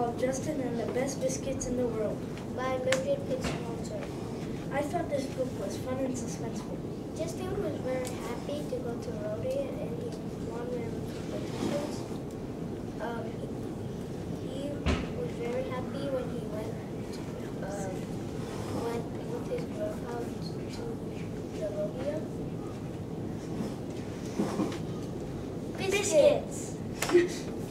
called Justin and the Best Biscuits in the World by Mildred Fitzwalter. I thought this book was fun and suspenseful. Justin was very happy to go to Rotary and he won many competitions. He was very happy when he went with his grandparents to the rodeo. Biscuits!